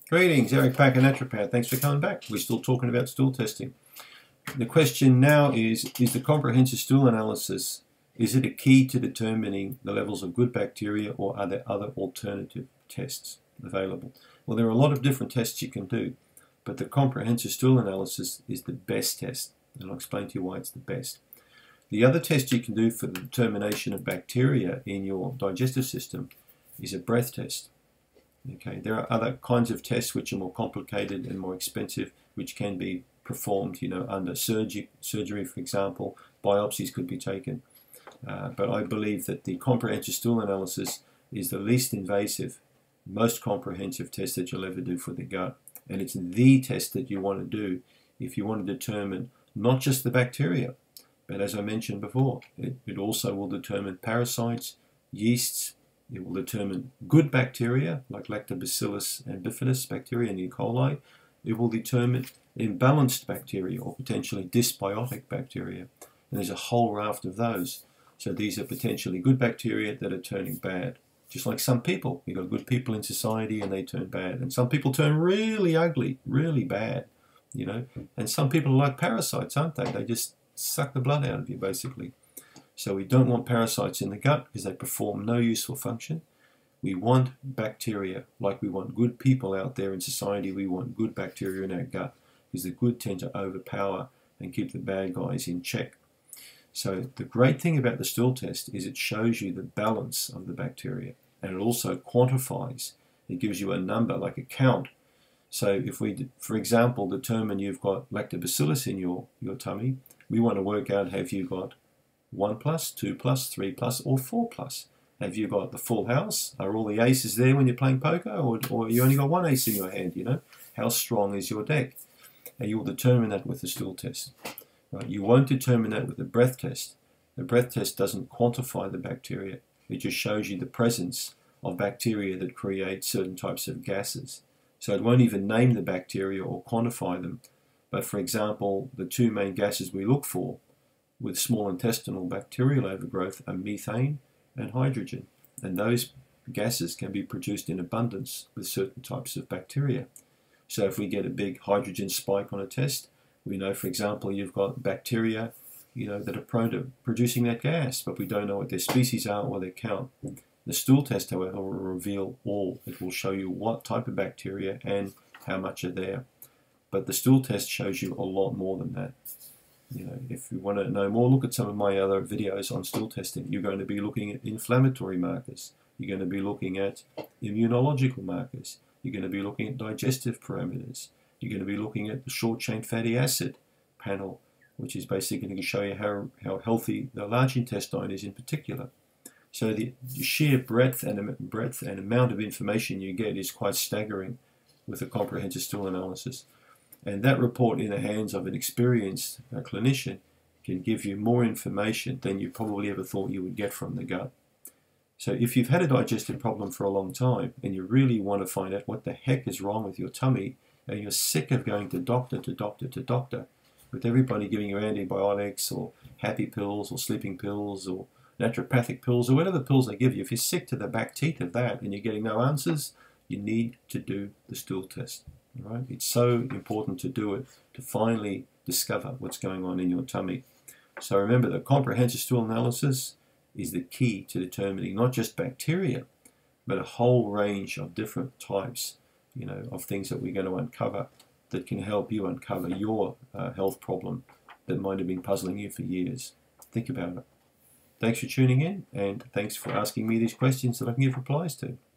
Greetings, Eric Bakker, naturopath. Thanks for coming back. We're still talking about stool testing. The question now is the comprehensive stool analysis, is it a key to determining the levels of good bacteria, or are there other alternative tests available? Well, there are a lot of different tests you can do, but the comprehensive stool analysis is the best test, and I'll explain to you why it's the best. The other test you can do for the determination of bacteria in your digestive system is a breath test. Okay, there are other kinds of tests which are more complicated and more expensive, which can be performed, under surgery, for example. Biopsies could be taken. But I believe that the comprehensive stool analysis is the least invasive, most comprehensive test that you'll ever do for the gut. And it's the test that you want to do if you want to determine not just the bacteria, but as I mentioned before, it also will determine parasites, yeasts. It will determine good bacteria like lactobacillus and bifidus bacteria and E. coli. It will determine imbalanced bacteria or potentially dysbiotic bacteria. And there's a whole raft of those. So these are potentially good bacteria that are turning bad. Just like some people. You've got good people in society and they turn bad. And some people turn really ugly, really bad. And some people are like parasites, aren't they? They just suck the blood out of you, basically. So we don't want parasites in the gut because they perform no useful function. We want bacteria, like we want good people out there in society. We want good bacteria in our gut because the good tend to overpower and keep the bad guys in check. So the great thing about the stool test is it shows you the balance of the bacteria, and it also quantifies. It gives you a number, like a count. So if we, for example, determine you've got lactobacillus in your tummy, we want to work out, have you got 1 plus, 2 plus, 3 plus, or 4 plus? Have you got the full house? Are all the aces there when you're playing poker? Or you only got one ace in your hand, How strong is your deck? And you'll determine that with the stool test. Right? You won't determine that with the breath test. The breath test doesn't quantify the bacteria. It just shows you the presence of bacteria that create certain types of gases. So it won't even name the bacteria or quantify them. But for example, the two main gases we look for with small intestinal bacterial overgrowth are methane and hydrogen. And those gases can be produced in abundance with certain types of bacteria. So if we get a big hydrogen spike on a test, we know, for example, you've got bacteria that are prone to producing that gas, but we don't know what their species are or their count. The stool test, however, will reveal all. It will show you what type of bacteria and how much are there. But the stool test shows you a lot more than that. If you want to know more, look at some of my other videos on stool testing. You're going to be looking at inflammatory markers. You're going to be looking at immunological markers. You're going to be looking at digestive parameters. You're going to be looking at the short-chain fatty acid panel, which is basically going to show you how healthy the large intestine is in particular. So the sheer breadth and amount of information you get is quite staggering with a comprehensive stool analysis. And that report in the hands of an experienced clinician can give you more information than you probably ever thought you would get from the gut. So if you've had a digestive problem for a long time and you really want to find out what the heck is wrong with your tummy, and you're sick of going to doctor, with everybody giving you antibiotics or happy pills or sleeping pills or naturopathic pills or whatever pills they give you, if you're sick to the back teeth of that and you're getting no answers, you need to do the stool test. Right? It's so important to do it to finally discover what's going on in your tummy. So remember, the comprehensive stool analysis is the key to determining not just bacteria, but a whole range of different types, of things that we're going to uncover that can help you uncover your health problem that might have been puzzling you for years. Think about it. Thanks for tuning in, and thanks for asking me these questions that I can give replies to.